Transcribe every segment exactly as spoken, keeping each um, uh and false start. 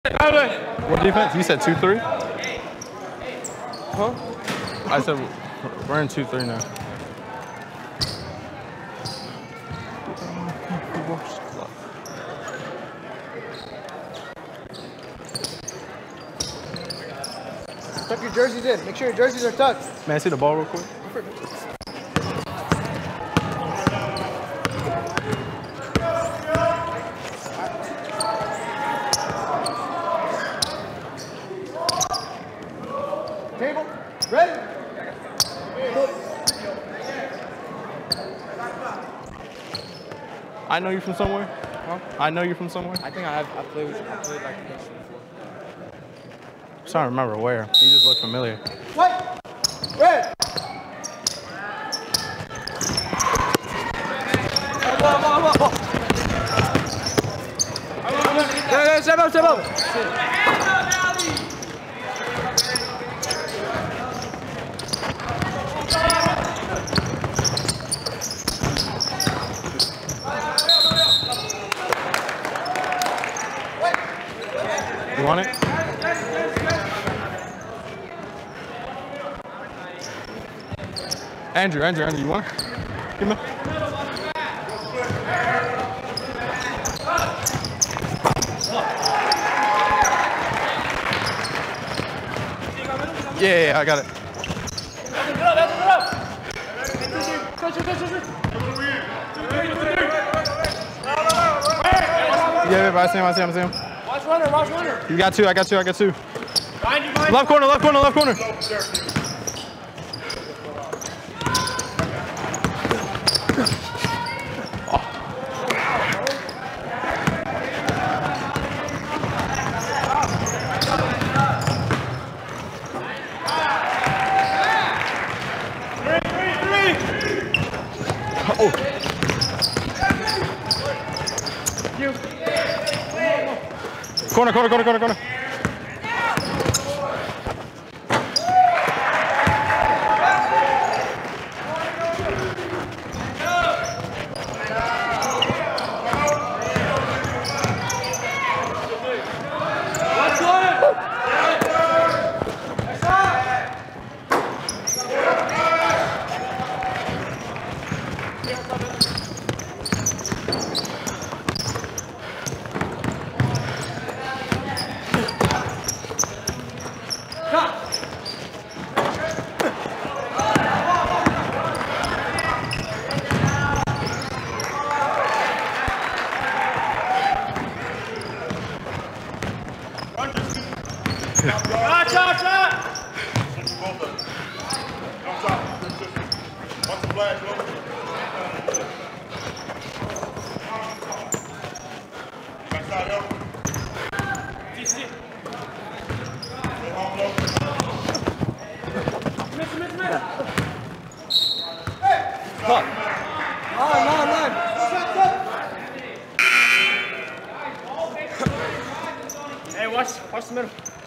What defense? You said two three? Huh? I said we're in two three now. Tuck your jerseys in. Make sure your jerseys are tucked. Man, see the ball real quick? Table. Ready? I know you from somewhere. Huh? I know you from somewhere. I think I have. I played with. I played like this before. I'm trying to remember where. You just look familiar. Wait. Red. Step up, step up. You want it? Andrew, Andrew, Andrew, you want it? Give me. Yeah, yeah, I got it. Yeah, I see him, I see him, I see him. Watch runner, watch runner. You got two, I got two, I got two. Left corner, left corner, left corner. Corner, corner, corner, corner, corner. Hey, watch, watch the middle.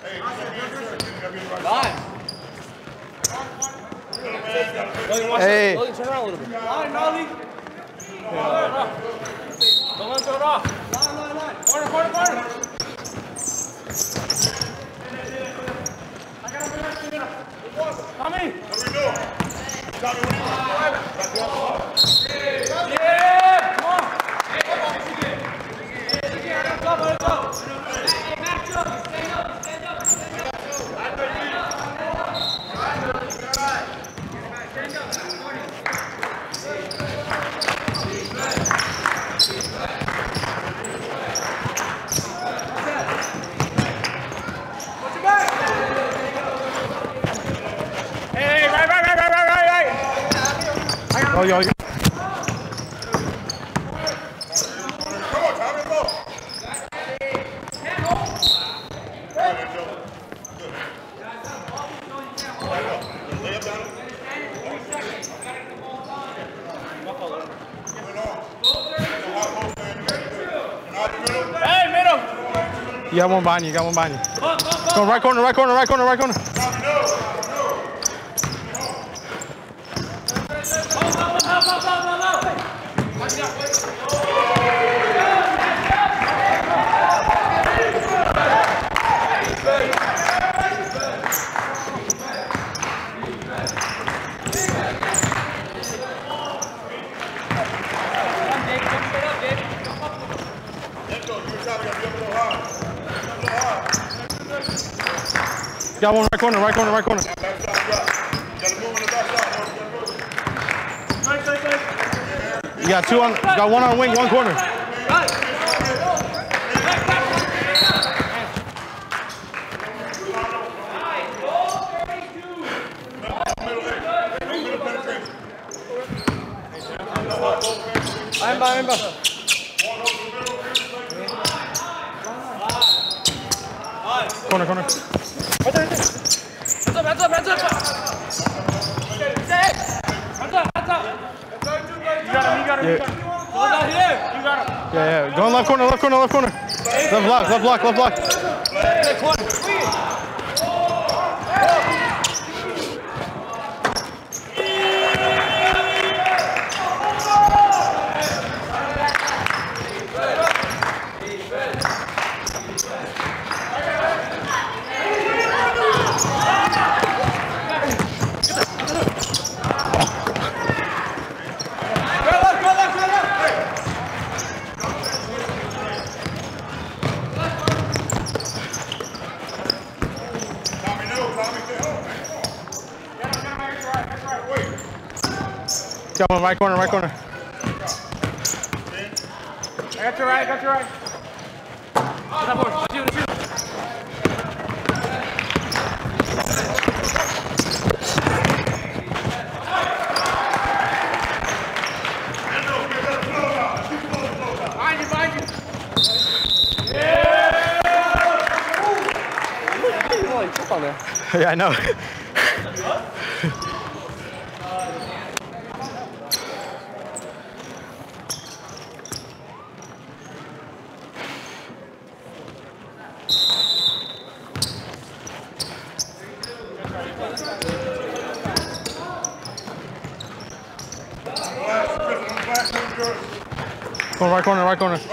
Hey. Logan, turn around a little bit. Line, Nolly. Don't let him throw it off. Line, line, line. Corner, corner, corner. Tommy. What are we doing? Tommy, what are you doing? Yeah, come on. Let's go, let's go. Hey, match up. Stand up, stand up, stand up. Hey, right, right, right, right, right, right, right. Oh, yo, yo. Hey, middle. You got one behind you, you got one behind you. Go right corner, right corner, right corner, right corner. Got one right corner, right corner, right corner. You got two on, got one on wing, one corner. I'm by, I'm by. Corner, corner. Hands up, hands up, hands up! Hands up, hands up! You got him, you got him, you got him. Hold out here, you got him. Yeah, yeah. Go in left corner, left corner, left corner. Left block, left block, left block. Hey, corner. Got one right corner, right corner. I got your right, I got your right. Get up, boy. Let's shoot, let's shoot. Behind you, behind you. Yeah! Yeah, I know. Go right corner, right corner.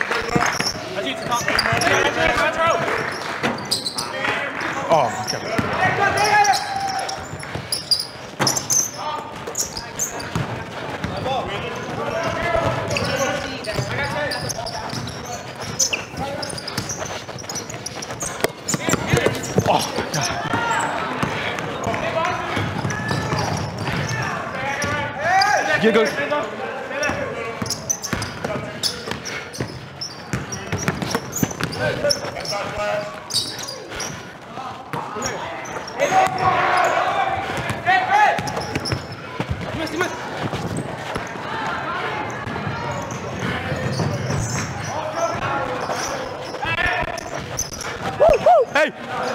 Oh, okay. Oh, God. Get go. Hey!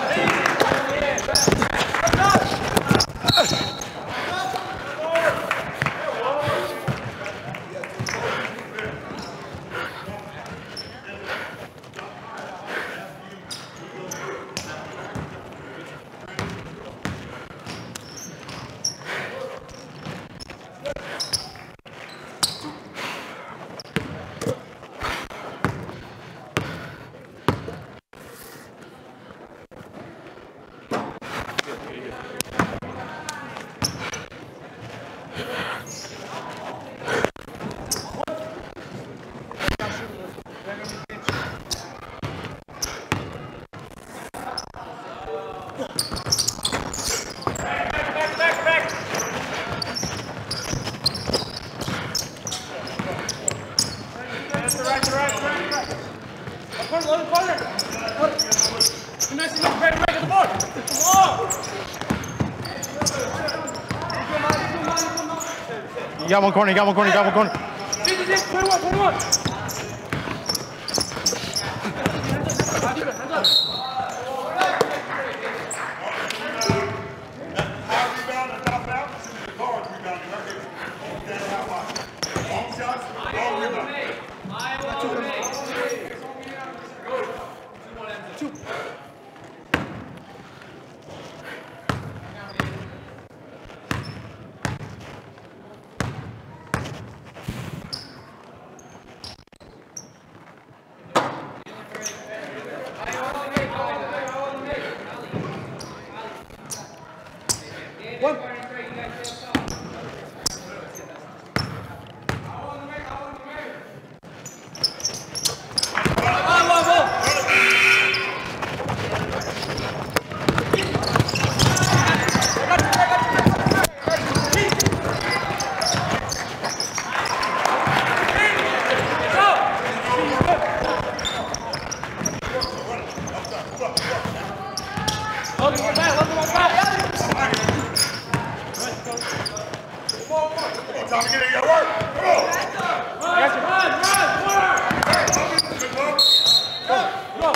You got one corner, you got one corner, you got one corner. twenty-one, twenty-one. Logan, get back. Logan, get back. Time to get in your work. Come on. Run, run, run, run. Go, go.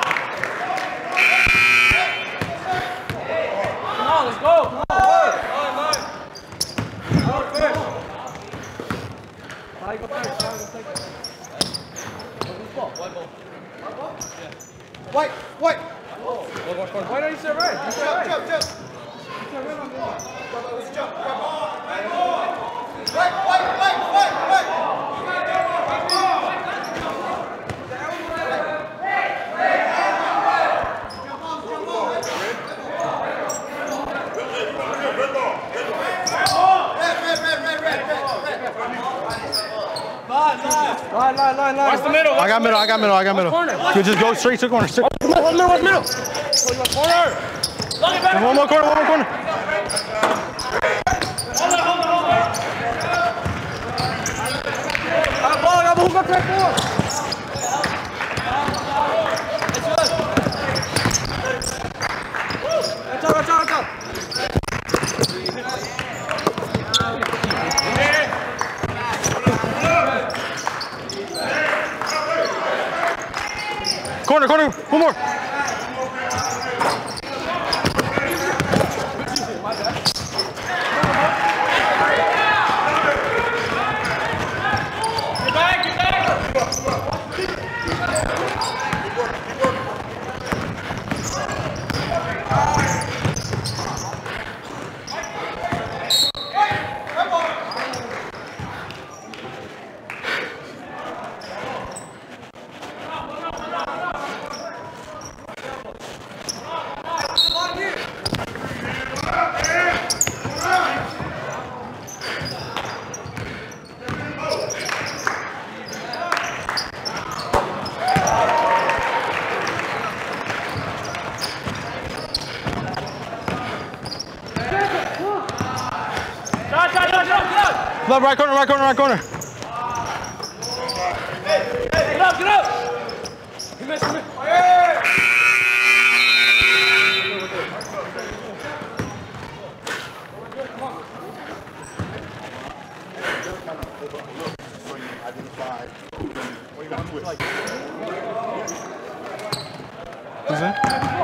Come on, let's go. Come on, work. Work, work. How you go first? How you go take it? Who's ball? White ball. White ball? Yeah. White, white. Why don't you say right? You say right. Jump, jump, jump. Let's jump. White, white, white, white, white. Line, line, line, line. Watch the middle. I got middle. I got middle. I got middle. Corner. You just go straight to corner. Straight. One middle, one middle. Corner. And one more corner. One more corner. Hold on, hold on, hold on. I got ball. I got ball. Who got that ball? It's good. Watch out, watch out, watch out. Corner, corner, one more. Get back, get back. Left, right corner, right corner, right corner. Get up, get up. He missed, he missed. Who's in?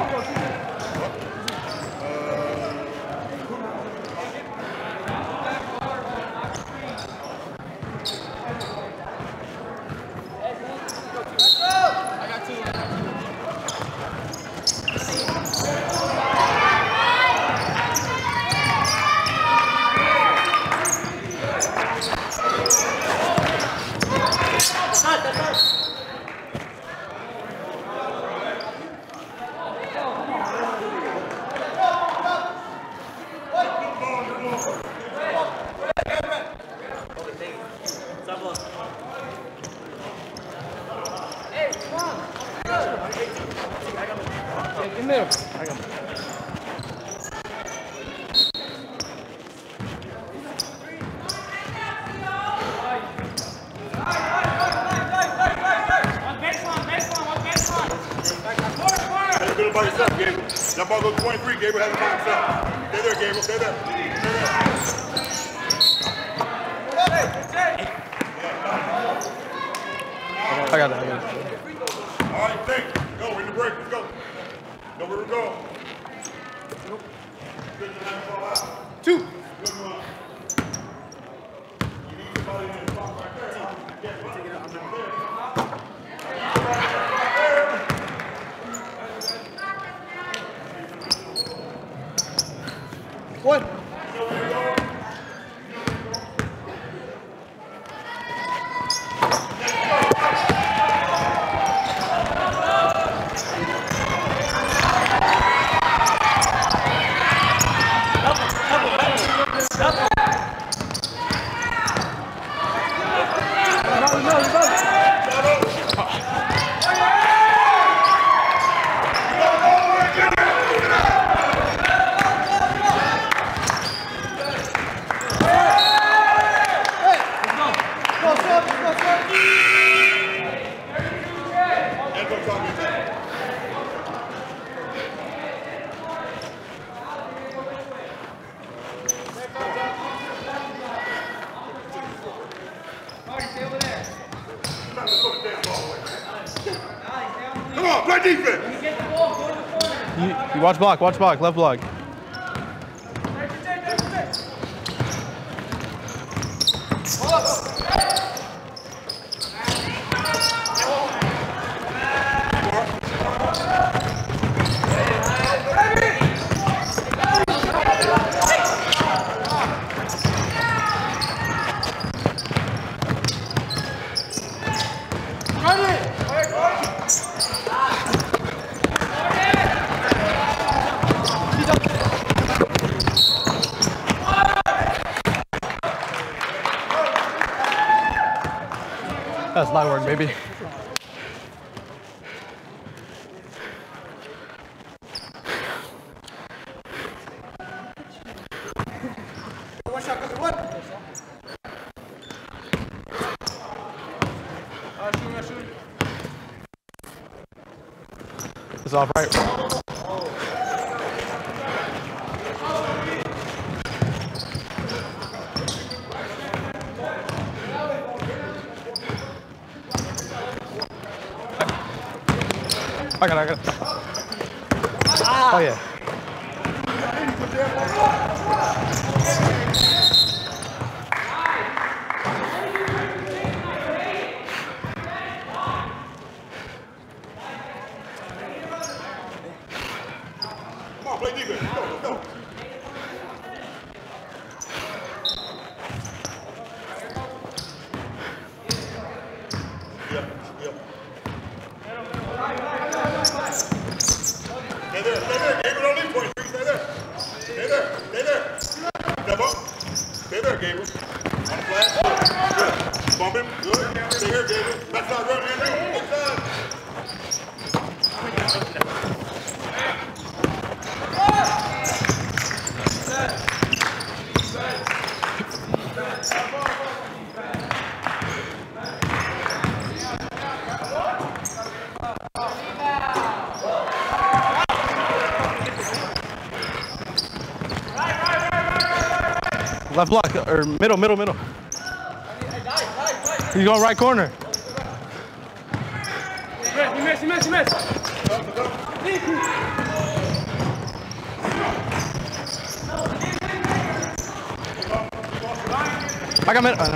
In there. Good by yourself, Gabriel. That ball goes twenty-three. Gabriel has it by himself. Stay there, Gabriel. Stay there. Stay there. I got it, I got it. All right, think. Go, we're in the break. Let's go. Go where we go. Two. Good one. You need somebody in the spot right there. Take it out. I'm not there. One. You, you watch block, watch block, left block. That's light work, baby. One shot, go one. It's off right. I got it, I got it. Ah. Oh, yeah. Come on, play defense. Let's go, let's go. Yeah, yeah. Stay there, stay there. Gabriel, don't leave twenty-three. Stay there. Stay there, stay there. Step up. Stay there, Gabriel. On the flat. Good. Bump him. Good. Stay here, Gabriel. Back side, run, Andrew. Back side. Left block, or middle, middle, middle. He's going right corner. You miss, you miss, you miss. I got middle. Oh, no.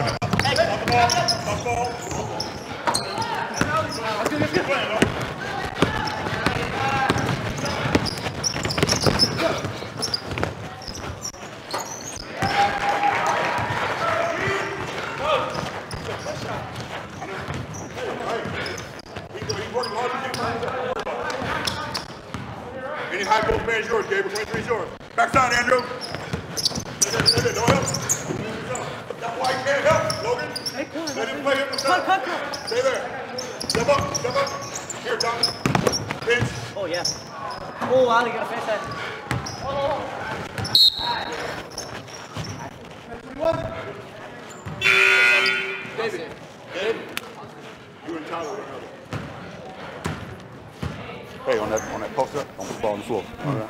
Any high post man is yours, Gabriel. twenty-three is yours. Backside, Andrew. Stay there, stay there. Don't help. That's why you can't help, Logan. Let him play him himself. Stay there. Step up, step up. Here, Tommy. Pinch. Oh, yeah. Oh, Ali, got a finish that. David. David. You and Tyler were another. Hey, on that on that poster, don't put the ball on the floor. Mm-hmm. All right.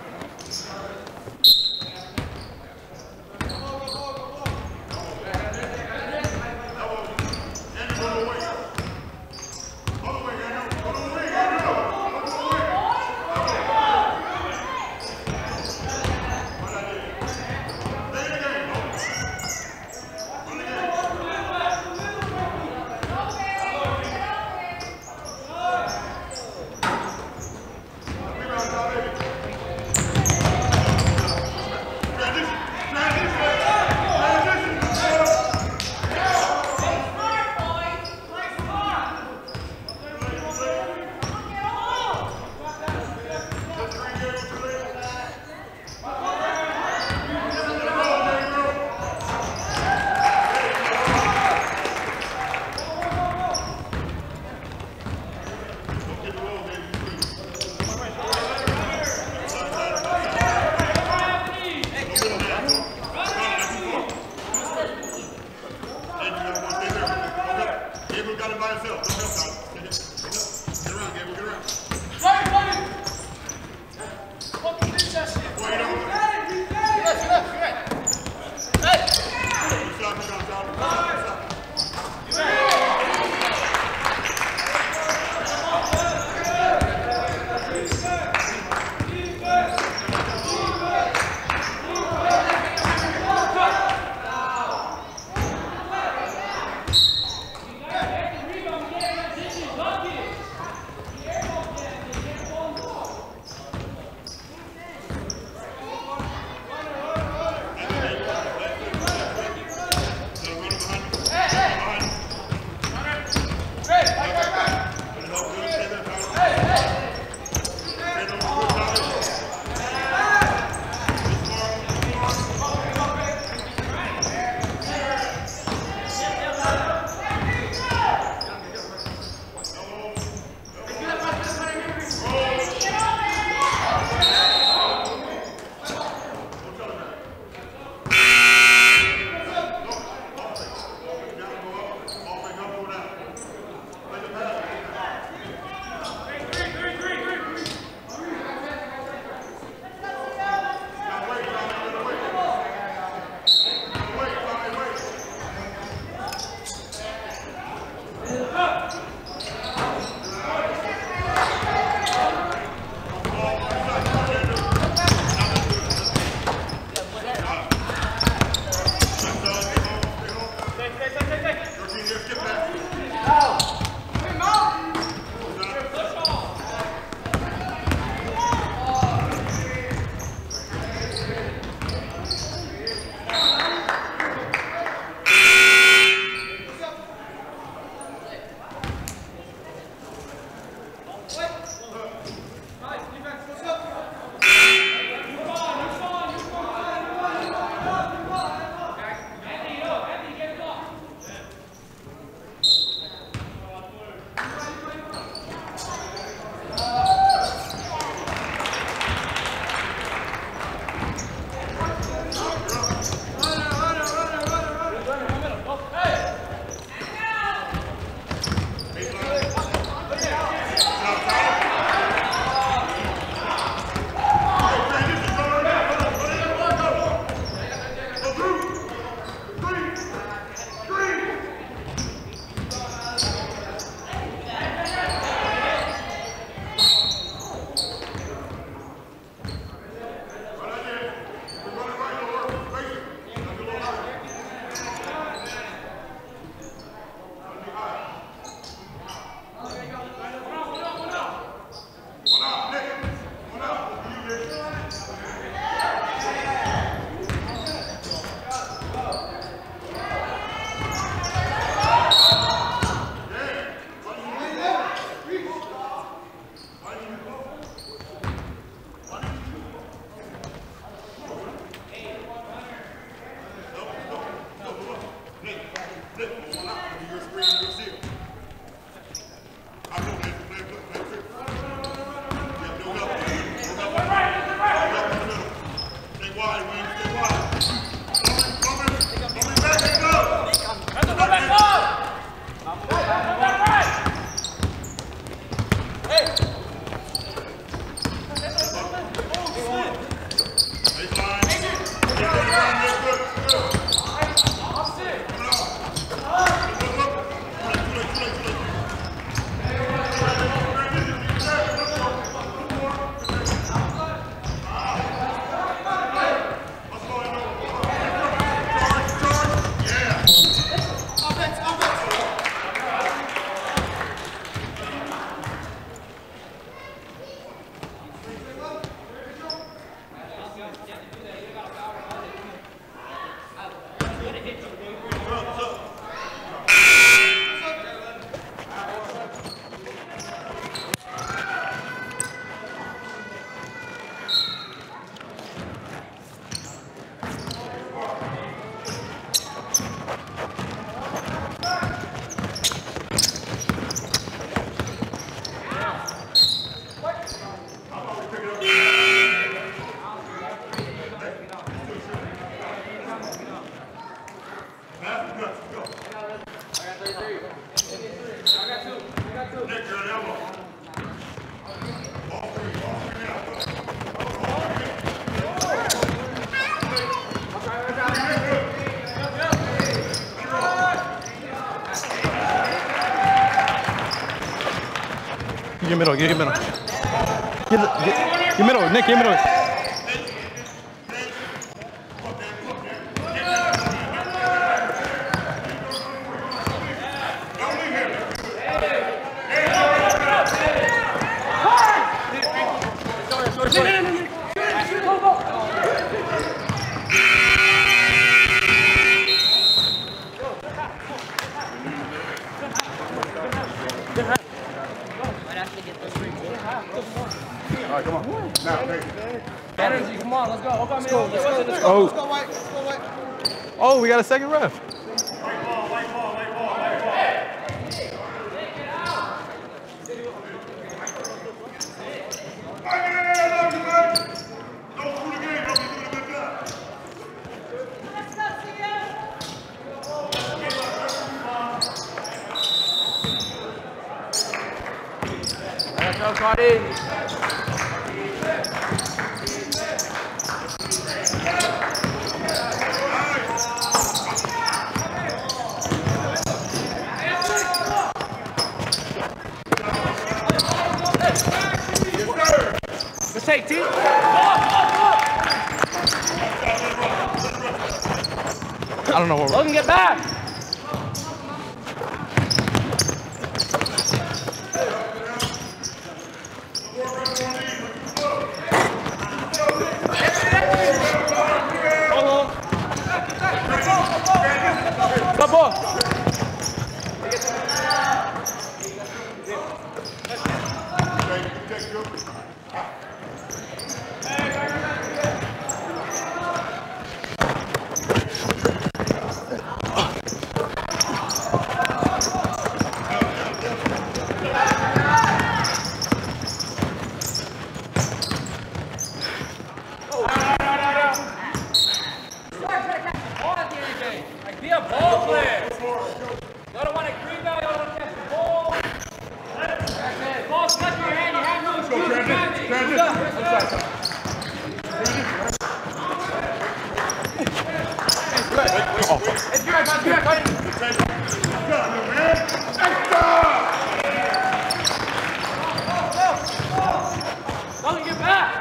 Get middle, get middle. Get, get, get middle, Nick, get middle. All right, come on. Now, Energy, come on, let's go. Let's go, let's go, let's go. Oh. Let's go, White. Let's go, White. Oh, we got a second ref. white ball, white ball, white ball, white ball. Let's go, Cardi. Let's take T. I don't know what we're... Logan, get back. Come on. Be a ball player. You don't want to rebound, you don't want to catch the ball. Ball stuck in your hand, you have no excuse. It's good, it's good, it's good. Don't get back.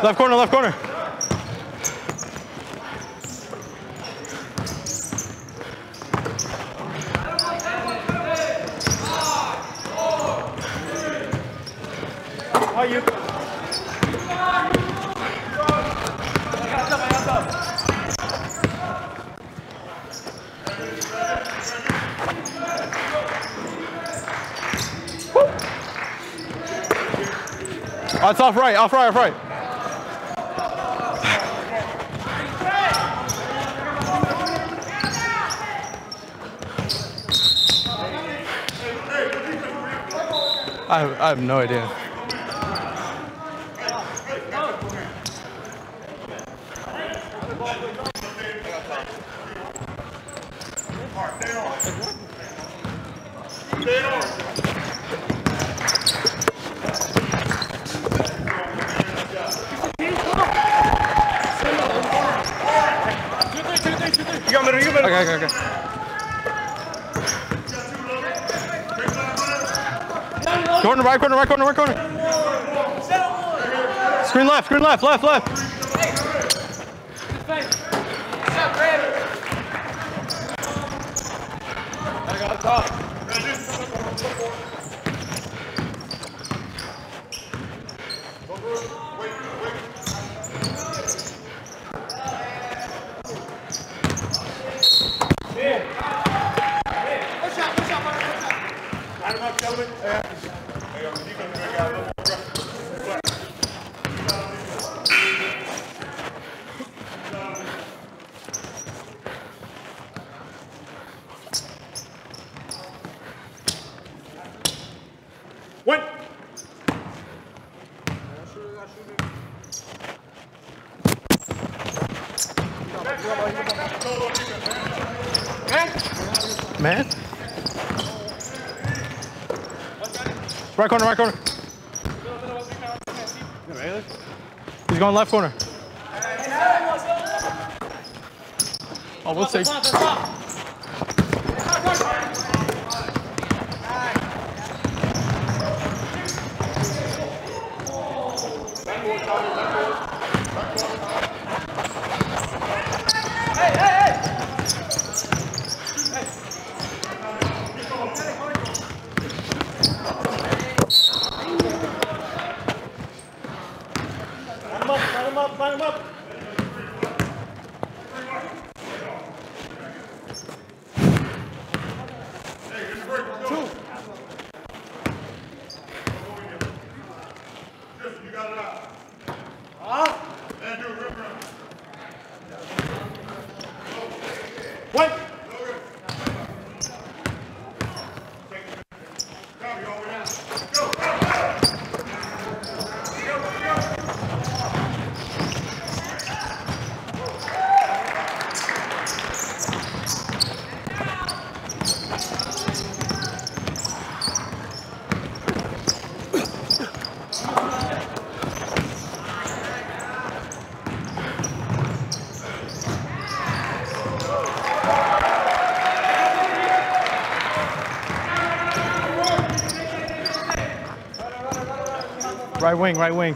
Left corner, left corner. How are you? Oh, it's off right, off right, off right. I have, I have no idea. You got middle, you got middle. Okay, okay, okay. Corner, right corner, right corner, right corner. Screen left, screen left, left, left. I got top. One. Man. Right corner, right corner. He's going left corner. Oh, we'll see. Line him up. Two. You got it out. Ah. Andrew, rip around. One. Copy, all the way down. Right wing, right wing.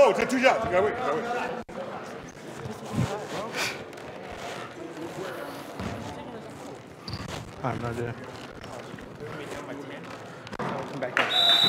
go. Just two shots. You gotta wait. You gotta wait. I have no idea. Come back.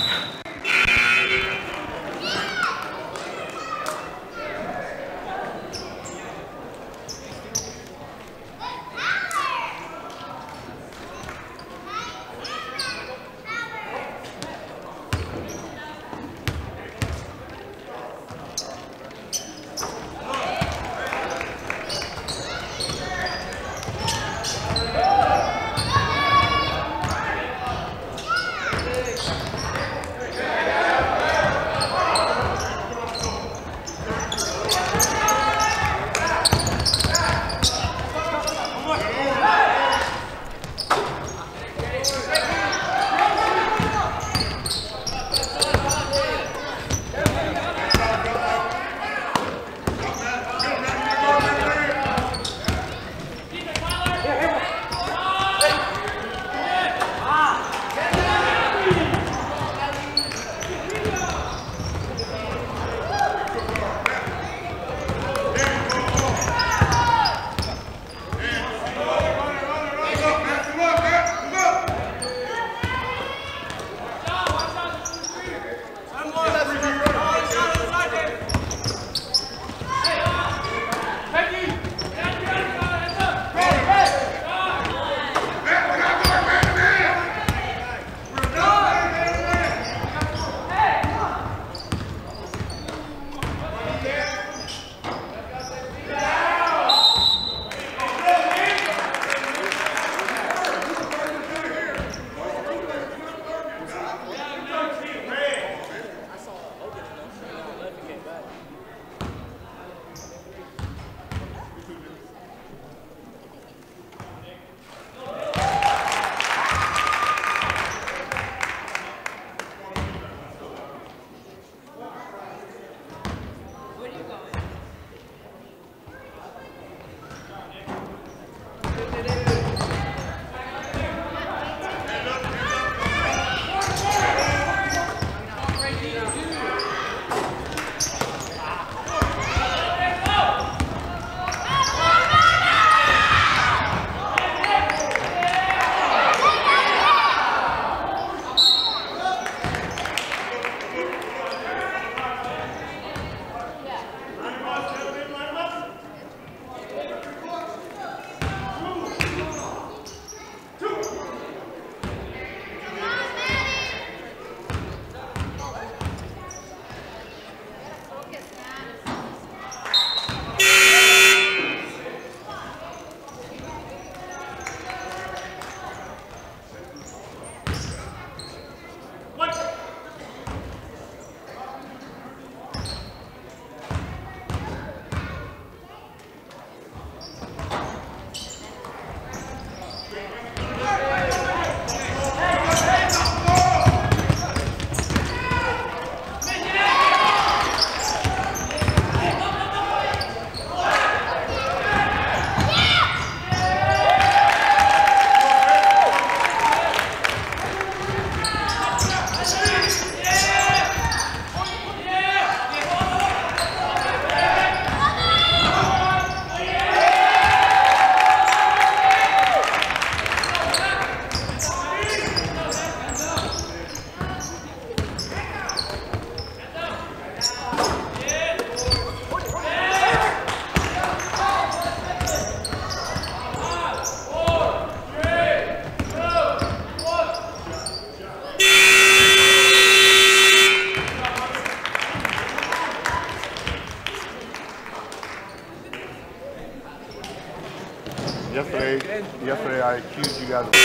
Yesterday, yesterday I accused you guys of...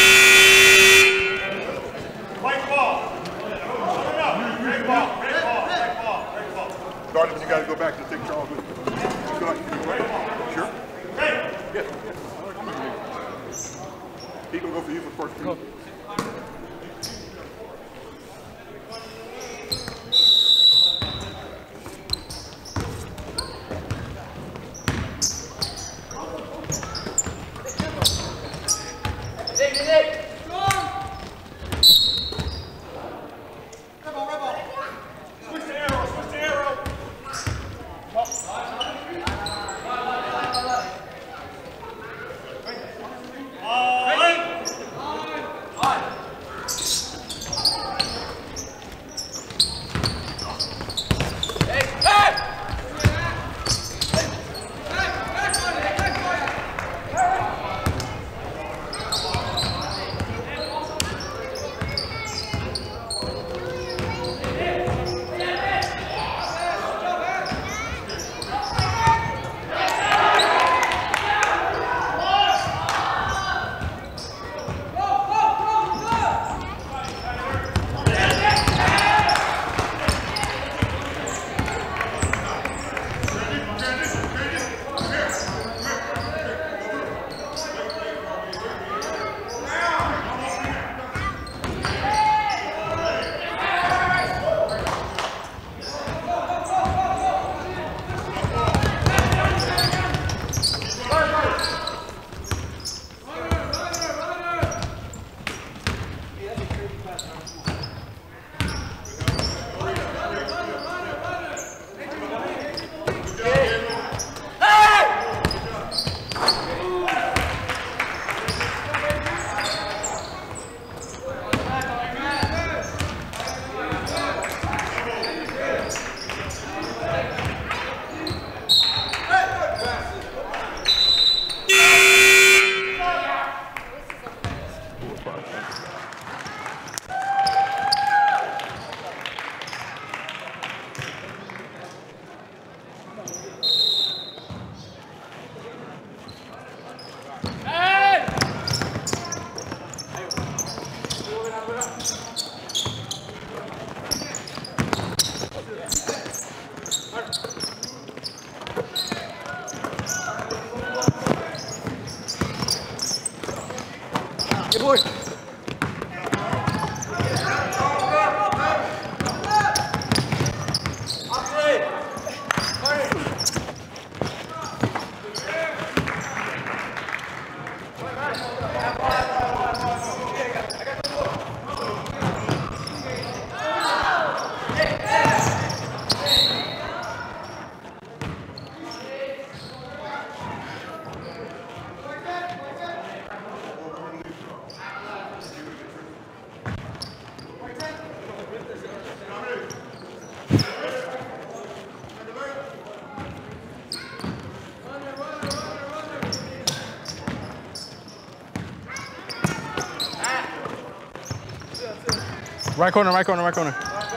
White ball. Red ball. Red ball. Red ball. Red ball. Gardens, you guys go back to take Charles with you. You feel like you can go back? Sure? Red. Yes. yes. He gonna go for you for the first two. Switch the arrow. Switch the arrow. Right corner, right corner, right corner.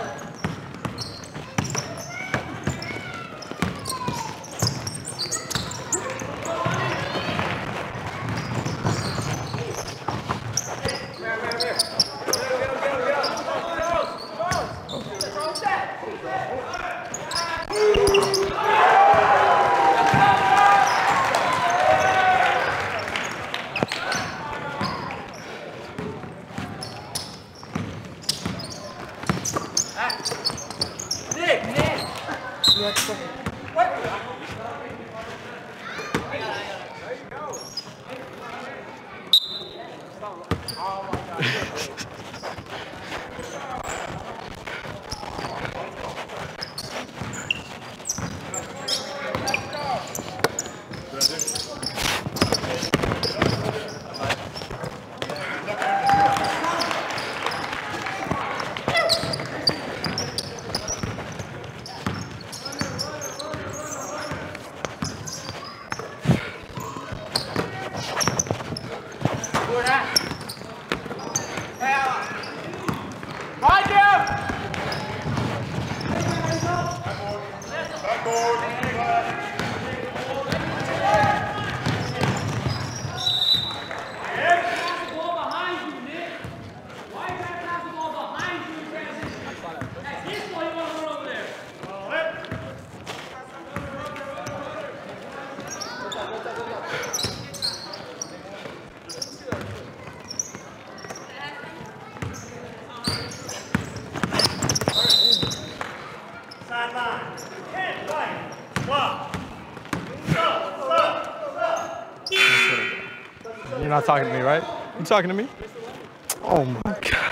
You're not talking to me, right? You talking to me? Oh my God.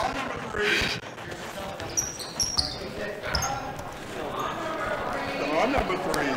On number three.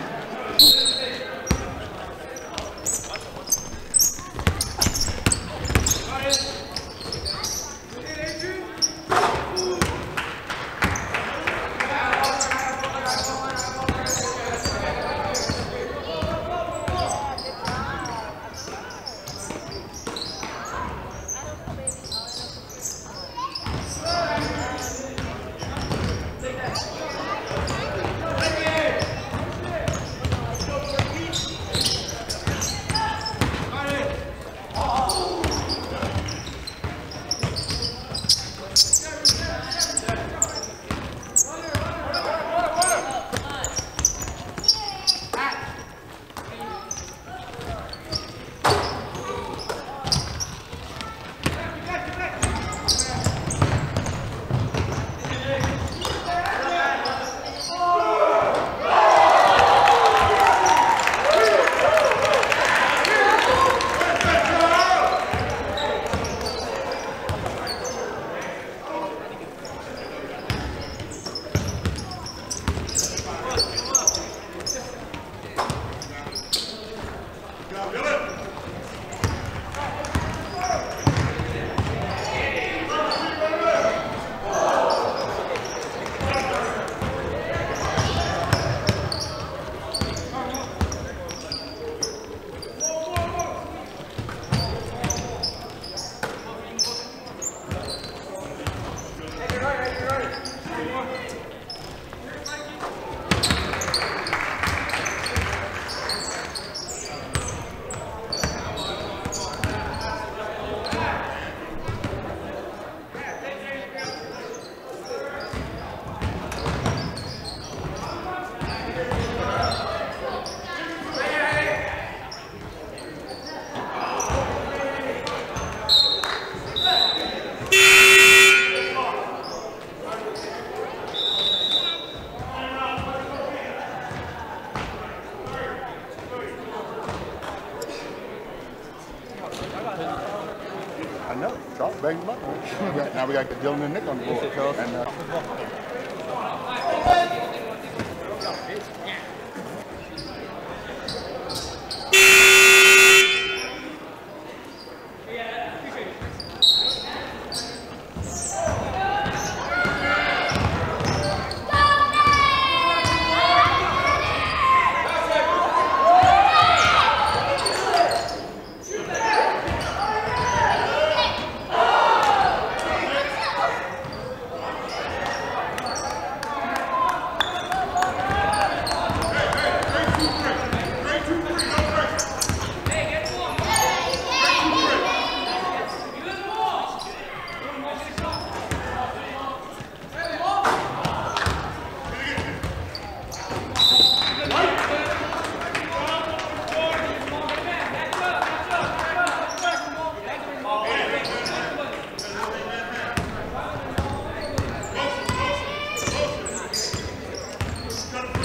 I know. Charles bagged him up. Now we got Dylan and Nick on the board. And, uh,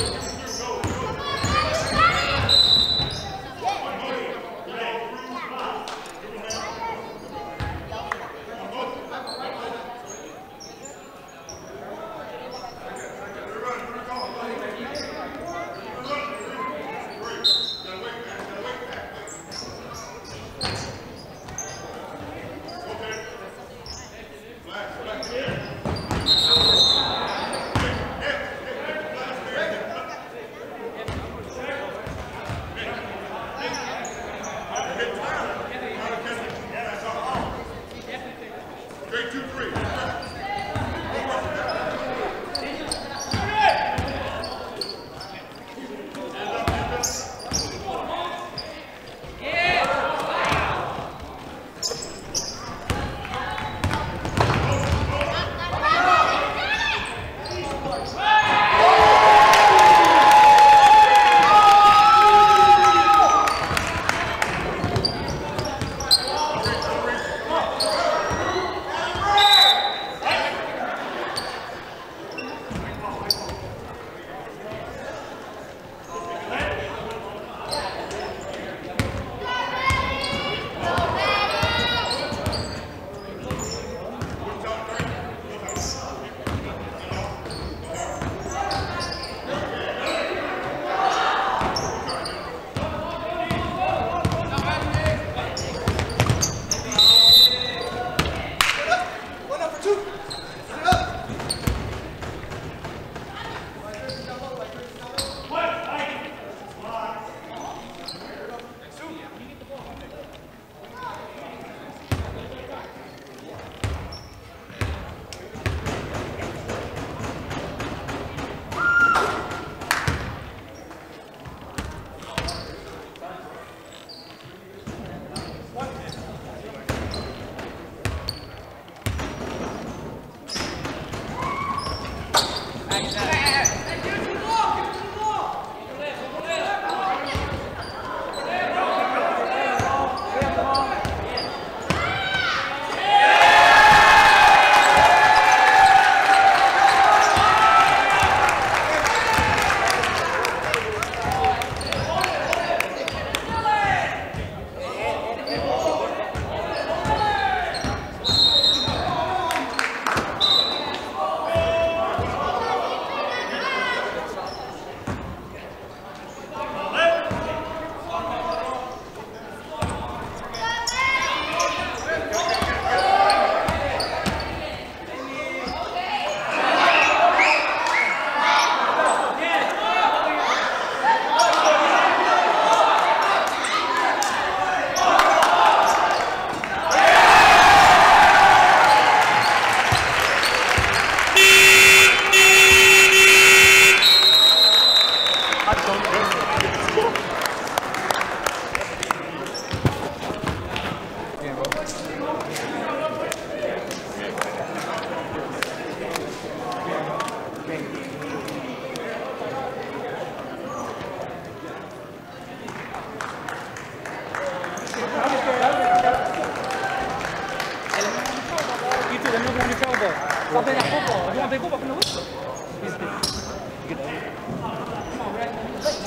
Stop playing that football. If you want to play football, come to whistle. He's good. You get that. Come on, Brad.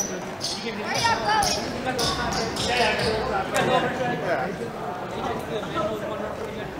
You give me the yeah, yeah, yeah. You got to go over. Yeah.